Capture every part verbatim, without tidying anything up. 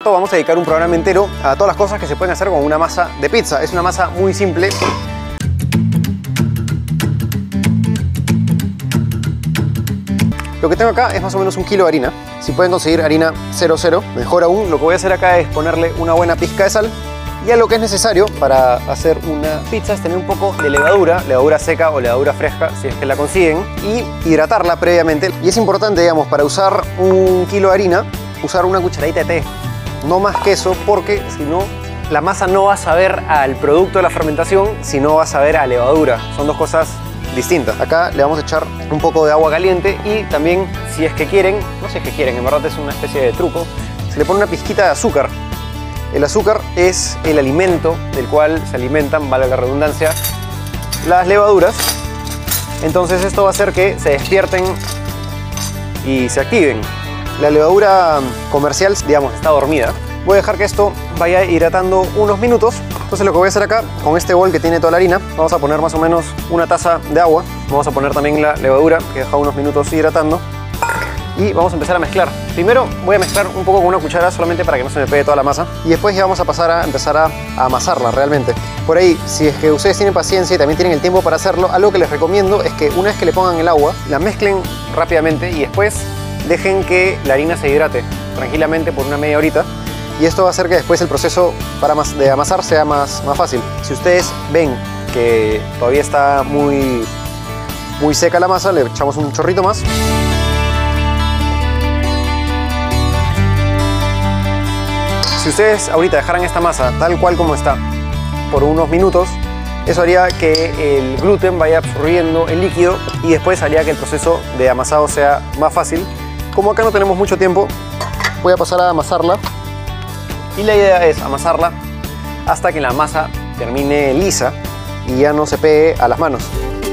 rato vamos a dedicar un programa entero a todas las cosas que se pueden hacer con una masa de pizza. Es una masa muy simple. Lo que tengo acá es más o menos un kilo de harina. Si pueden conseguir harina cero cero, mejor aún. Lo que voy a hacer acá es ponerle una buena pizca de sal. Y a lo que es necesario para hacer una pizza es tener un poco de levadura, levadura seca o levadura fresca, si es que la consiguen, y hidratarla previamente. Y es importante, digamos, para usar un kilo de harina, usar una cucharadita de té, no más que eso, porque si no, la masa no va a saber al producto de la fermentación, sino va a saber a levadura. Son dos cosas distintas. Acá le vamos a echar un poco de agua caliente y también, si es que quieren, no si es que quieren, en verdad es una especie de truco, se le pone una pizquita de azúcar. El azúcar es el alimento del cual se alimentan, vale la redundancia, las levaduras. Entonces esto va a hacer que se despierten y se activen. La levadura comercial, digamos, está dormida. Voy a dejar que esto vaya hidratando unos minutos. Entonces lo que voy a hacer acá, con este bol que tiene toda la harina, vamos a poner más o menos una taza de agua. Vamos a poner también la levadura, que he dejado unos minutos hidratando. Y vamos a empezar a mezclar. Primero voy a mezclar un poco con una cuchara solamente para que no se me pegue toda la masa. Y después ya vamos a pasar a empezar a, a amasarla realmente. Por ahí, si es que ustedes tienen paciencia y también tienen el tiempo para hacerlo, algo que les recomiendo es que una vez que le pongan el agua, la mezclen rápidamente y después dejen que la harina se hidrate tranquilamente por una media horita. Y esto va a hacer que después el proceso para amas de amasar sea más, más fácil. Si ustedes ven que todavía está muy, muy seca la masa, le echamos un chorrito más. Si ustedes ahorita dejaran esta masa tal cual como está por unos minutos, eso haría que el gluten vaya absorbiendo el líquido y después haría que el proceso de amasado sea más fácil. Como acá no tenemos mucho tiempo, voy a pasar a amasarla. Y la idea es amasarla hasta que la masa termine lisa y ya no se pegue a las manos.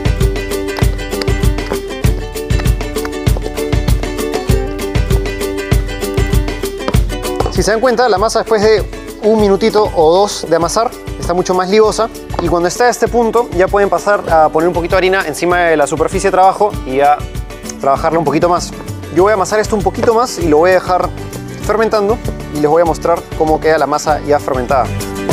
Si se dan cuenta, la masa después de un minutito o dos de amasar está mucho más ligosa. Y cuando está a este punto ya pueden pasar a poner un poquito de harina encima de la superficie de trabajo y a trabajarla un poquito más. Yo voy a amasar esto un poquito más y lo voy a dejar fermentando y les voy a mostrar cómo queda la masa ya fermentada.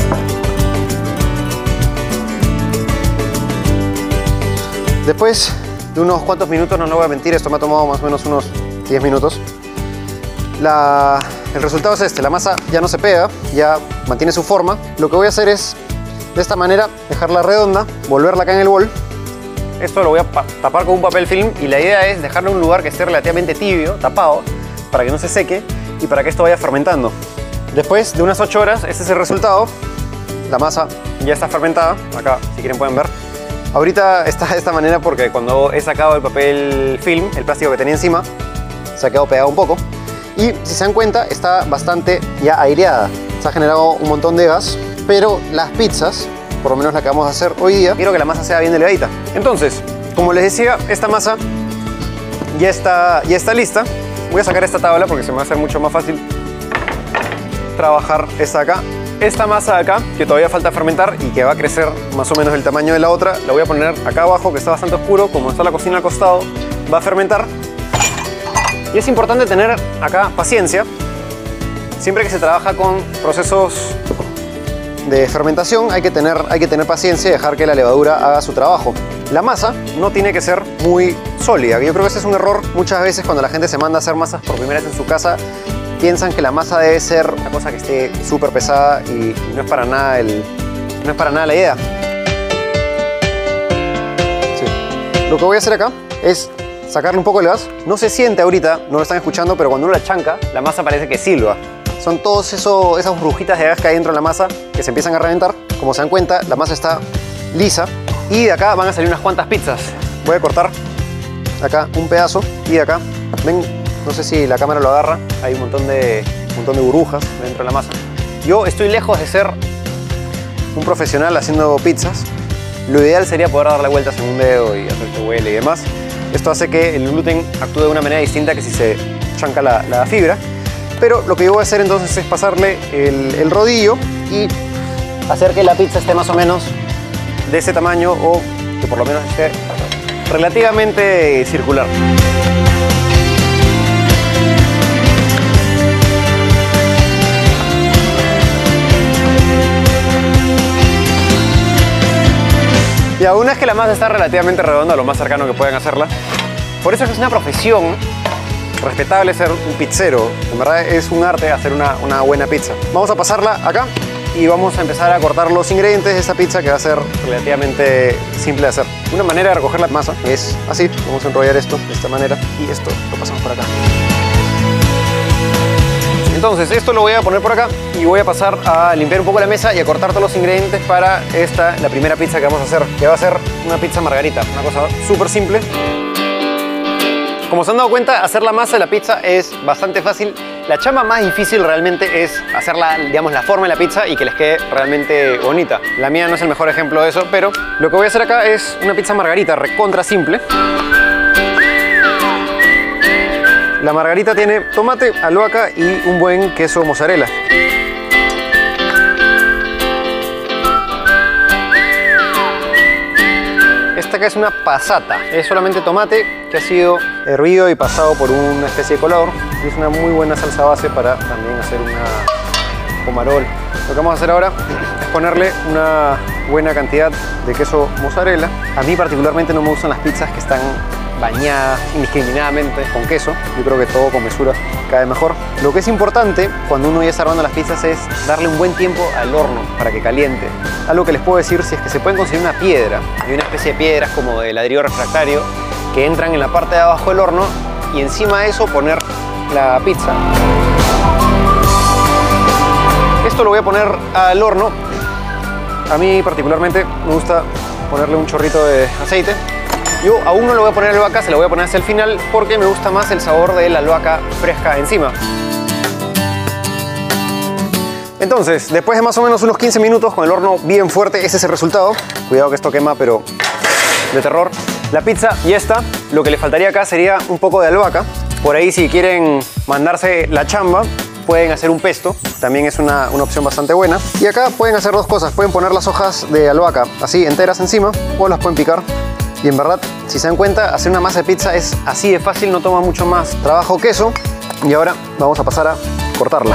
Después de unos cuantos minutos, no les voy a mentir, esto me ha tomado más o menos unos diez minutos. La, el resultado es este, la masa ya no se pega, ya mantiene su forma. Lo que voy a hacer es, de esta manera, dejarla redonda, volverla acá en el bol. Esto lo voy a tapar con un papel film y la idea es dejarlo en un lugar que esté relativamente tibio, tapado, para que no se seque y para que esto vaya fermentando. Después de unas ocho horas, este es el resultado. La masa ya está fermentada, acá si quieren pueden ver. Ahorita está de esta manera porque cuando he sacado el papel film, el plástico que tenía encima, se ha quedado pegado un poco. Y si se dan cuenta, está bastante ya aireada. Se ha generado un montón de gas, pero las pizzas, por lo menos la que vamos a hacer hoy día, quiero que la masa sea bien delgadita. Entonces, como les decía, esta masa ya está, ya está lista. Voy a sacar esta tabla porque se me va a hacer mucho más fácil trabajar esta acá. Esta masa de acá, que todavía falta fermentar y que va a crecer más o menos del tamaño de la otra, la voy a poner acá abajo, que está bastante oscuro. Como está la cocina al costado, va a fermentar. Y es importante tener acá paciencia. Siempre que se trabaja con procesos de fermentación hay que tener, hay que tener paciencia y dejar que la levadura haga su trabajo. La masa no tiene que ser muy sólida. Yo creo que ese es un error muchas veces cuando la gente se manda a hacer masas por primera vez en su casa. Piensan que la masa debe ser una cosa que esté súper pesada y, y no es para nada el, no es para nada la idea. Sí. Lo que voy a hacer acá es sacarle un poco el gas. No se siente ahorita, no lo están escuchando, pero cuando uno la chanca, la masa parece que silba. Son todas eso, esas burbujitas de gas que hay dentro de la masa que se empiezan a reventar. Como se dan cuenta, la masa está lisa. Y de acá van a salir unas cuantas pizzas. Voy a cortar acá un pedazo y de acá, ven, no sé si la cámara lo agarra, hay un montón de, un montón de burbujas dentro de la masa. Yo estoy lejos de ser un profesional haciendo pizzas. Lo ideal sería poder darle vueltas en un dedo y hacer que huele y demás. Esto hace que el gluten actúe de una manera distinta que si se chanca la, la fibra. Pero lo que yo voy a hacer entonces es pasarle el, el rodillo y hacer que la pizza esté más o menos de ese tamaño o que por lo menos esté relativamente circular. Y aún es que la masa está relativamente redonda, lo más cercano que pueden hacerla. Por eso es que es una profesión respetable ser un pizzero. En verdad es un arte hacer una, una buena pizza. Vamos a pasarla acá y vamos a empezar a cortar los ingredientes de esta pizza, que va a ser relativamente simple de hacer. Una manera de recoger la masa es así. Vamos a enrollar esto de esta manera y esto lo pasamos por acá. Entonces esto lo voy a poner por acá y voy a pasar a limpiar un poco la mesa y a cortar todos los ingredientes para esta, la primera pizza que vamos a hacer, que va a ser una pizza margarita, una cosa súper simple. Como se han dado cuenta, hacer la masa de la pizza es bastante fácil. La chamba más difícil realmente es hacerla, digamos, la forma de la pizza y que les quede realmente bonita. La mía no es el mejor ejemplo de eso, pero lo que voy a hacer acá es una pizza margarita recontra simple. La margarita tiene tomate, albahaca y un buen queso mozzarella. Esta acá es una passata, es solamente tomate que ha sido hervido y pasado por una especie de colador. Y es una muy buena salsa base para también hacer una pomarol. Lo que vamos a hacer ahora es ponerle una buena cantidad de queso mozzarella. A mí particularmente no me gustan las pizzas que están bañadas indiscriminadamente con queso. Yo creo que todo con mesura cae mejor. Lo que es importante cuando uno ya está armando las pizzas es darle un buen tiempo al horno para que caliente. Algo que les puedo decir, si es que se pueden conseguir una piedra, hay una especie de piedras como de ladrillo refractario que entran en la parte de abajo del horno y encima de eso poner la pizza. Esto lo voy a poner al horno. A mí particularmente me gusta ponerle un chorrito de aceite. Yo aún no le voy a poner albahaca, se lo voy a poner hacia el final porque me gusta más el sabor de la albahaca fresca encima. Entonces, después de más o menos unos quince minutos con el horno bien fuerte, ese es el resultado. Cuidado que esto quema, pero de terror. La pizza ya está. Lo que le faltaría acá sería un poco de albahaca. Por ahí, si quieren mandarse la chamba, pueden hacer un pesto. También es una, una opción bastante buena. Y acá pueden hacer dos cosas. Pueden poner las hojas de albahaca así enteras encima o las pueden picar. Y en verdad, si se dan cuenta, hacer una masa de pizza es así de fácil, no toma mucho más trabajo que eso. Y ahora vamos a pasar a cortarla.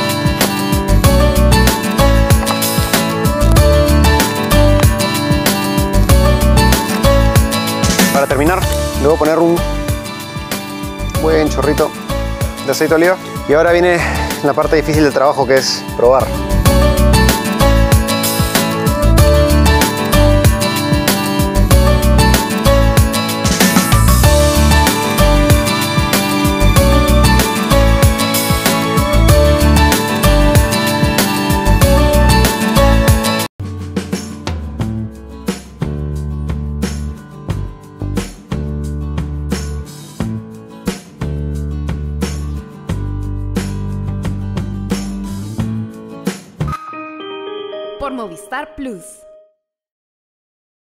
Para terminar, le voy a poner un buen chorrito de aceite de oliva. Y ahora viene la parte difícil del trabajo, que es probar. Por Movistar Plus.